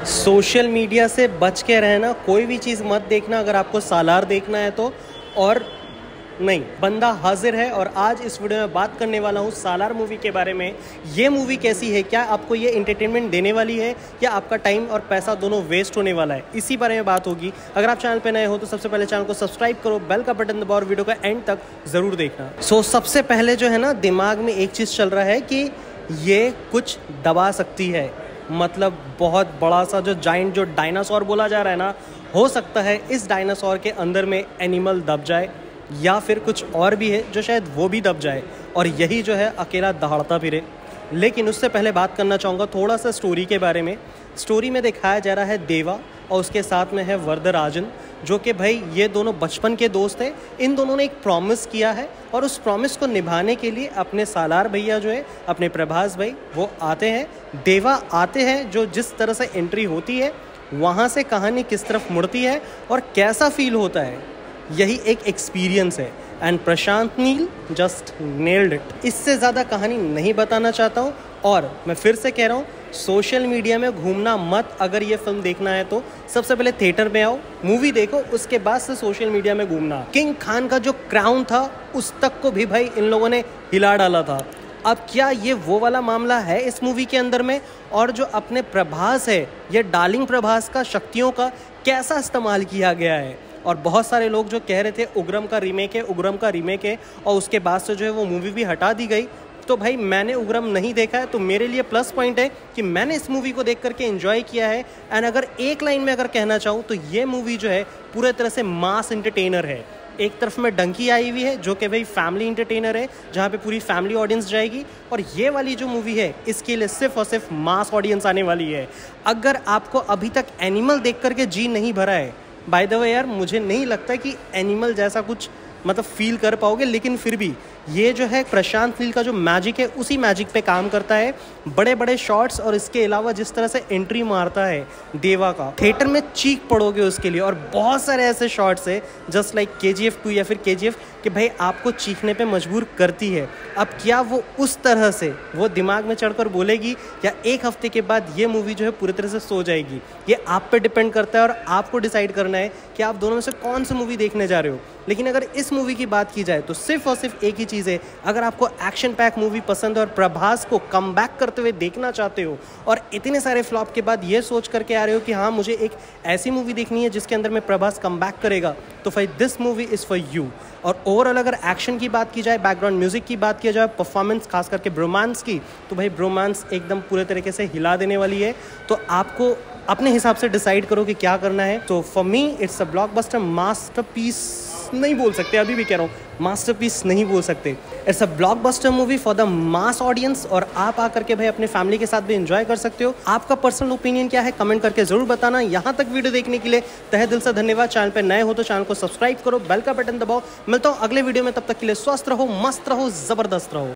Social media से बच के रहना, कोई भी चीज़ मत देखना अगर आपको सालार देखना है तो। और नहीं, बंदा हाजिर है और आज इस वीडियो में बात करने वाला हूँ सालार मूवी के बारे में। ये मूवी कैसी है, क्या आपको ये एंटरटेनमेंट देने वाली है या आपका टाइम और पैसा दोनों वेस्ट होने वाला है, इसी बारे में बात होगी। अगर आप चैनल पे नए हो तो सबसे पहले चैनल को सब्सक्राइब करो, बेल का बटन दबाओ और वीडियो का एंड तक ज़रूर देखना। सबसे पहले जो है ना, दिमाग में एक चीज़ चल रहा है कि ये कुछ दबा सकती है, मतलब बहुत बड़ा सा जो जाइंट जो डायनासोर बोला जा रहा है ना, हो सकता है इस डायनासोर के अंदर में एनिमल दब जाए या फिर कुछ और भी है जो शायद वो भी दब जाए और यही जो है अकेला दहाड़ता फिरे। लेकिन उससे पहले बात करना चाहूँगा थोड़ा सा स्टोरी के बारे में। स्टोरी में दिखाया जा रहा है देवा और उसके साथ में है वरदराजन, जो कि भाई ये दोनों बचपन के दोस्त हैं। इन दोनों ने एक प्रॉमिस किया है और उस प्रॉमिस को निभाने के लिए अपने सालार भैया जो है, अपने प्रभास भाई, वो आते हैं। देवा आते हैं, जो जिस तरह से एंट्री होती है वहाँ से कहानी किस तरफ मुड़ती है और कैसा फील होता है, यही एक एक्सपीरियंस है। And Prashanth Neel just nailed it. इससे ज़्यादा कहानी नहीं बताना चाहता हूँ और मैं फिर से कह रहा हूँ, सोशल मीडिया में घूमना मत। अगर ये फिल्म देखना है तो सबसे पहले थिएटर में आओ, मूवी देखो, उसके बाद से सोशल मीडिया में घूमना। किंग खान का जो क्राउन था उस तक को भी भाई इन लोगों ने हिला डाला था। अब क्या ये वो वाला मामला है इस मूवी के अंदर में? और जो अपने प्रभास है, ये डार्लिंग प्रभास का शक्तियों का कैसा इस्तेमाल किया गया है। और बहुत सारे लोग जो कह रहे थे उग्रम का रीमेक है और उसके बाद से जो है वो मूवी भी हटा दी गई। तो भाई मैंने उग्रम नहीं देखा है तो मेरे लिए प्लस पॉइंट है कि मैंने इस मूवी को देख करके एंजॉय किया है। एंड अगर एक लाइन में अगर कहना चाहूँ तो ये मूवी जो है पूरे तरह से मास एंटरटेनर है। एक तरफ में डंकी आई हुई है जो कि भाई फैमिली एंटरटेनर है, जहाँ पे पूरी फैमिली ऑडियंस जाएगी। और ये वाली जो मूवी है इसके लिए सिर्फ और सिर्फ मास ऑडियंस आने वाली है। अगर आपको अभी तक एनिमल देख करके जी नहीं भरा है, बाय द वे यार, मुझे नहीं लगता कि एनिमल जैसा कुछ मतलब फील कर पाओगे, लेकिन फिर भी ये जो है प्रशांत नील का जो मैजिक है उसी मैजिक पे काम करता है। बड़े बड़े शॉट्स और इसके अलावा जिस तरह से एंट्री मारता है देवा का, थिएटर में चीख पड़ोगे उसके लिए। और बहुत सारे ऐसे शॉट्स है जस्ट लाइक KGF 2 या फिर KGF कि भाई आपको चीखने पे मजबूर करती है। अब क्या वो उस तरह से वो दिमाग में चढ़कर बोलेगी या एक हफ्ते के बाद ये मूवी जो है पूरी तरह से सो जाएगी, ये आप पे डिपेंड करता है और आपको डिसाइड करना है कि आप दोनों में से कौन सी मूवी देखने जा रहे हो। लेकिन अगर इस मूवी की बात की जाए तो सिर्फ और सिर्फ एक ही चीज़ है, अगर आपको एक्शन पैक मूवी पसंद है और प्रभास को कम बैक करते हुए देखना चाहते हो और इतने सारे फ्लॉप के बाद ये सोच करके आ रहे हो कि हाँ मुझे एक ऐसी मूवी देखनी है जिसके अंदर में प्रभास कम बैक करेगा, तो भाई this movie is for you. और ओवरऑल अगर एक्शन की बात की जाए, बैकग्राउंड म्यूजिक की बात की जाए, परफॉर्मेंस खास करके ब्रोमांस की, तो भाई ब्रोमांस एकदम पूरे तरीके से हिला देने वाली है। तो आपको अपने हिसाब से डिसाइड करो कि क्या करना है। तो for me it's a blockbuster masterpiece नहीं बोल सकते, अभी भी कह रहा हूँ मास्टरपीस नहीं बोल सकते। It's a blockbuster movie for the mass audience और आप आकर के भाई अपने फैमिली के साथ भी एंजॉय कर सकते हो। आपका पर्सनल ओपिनियन क्या है कमेंट करके जरूर बताना। यहाँ तक वीडियो देखने के लिए तहे दिल से धन्यवाद। चैनल पे नए हो तो चैनल को सब्सक्राइब करो, बेल का बटन दबाओ। मिलता हूँ अगले वीडियो में, तब तक के लिए स्वस्थ रहो, मस्त रहो, जबरदस्त रहो।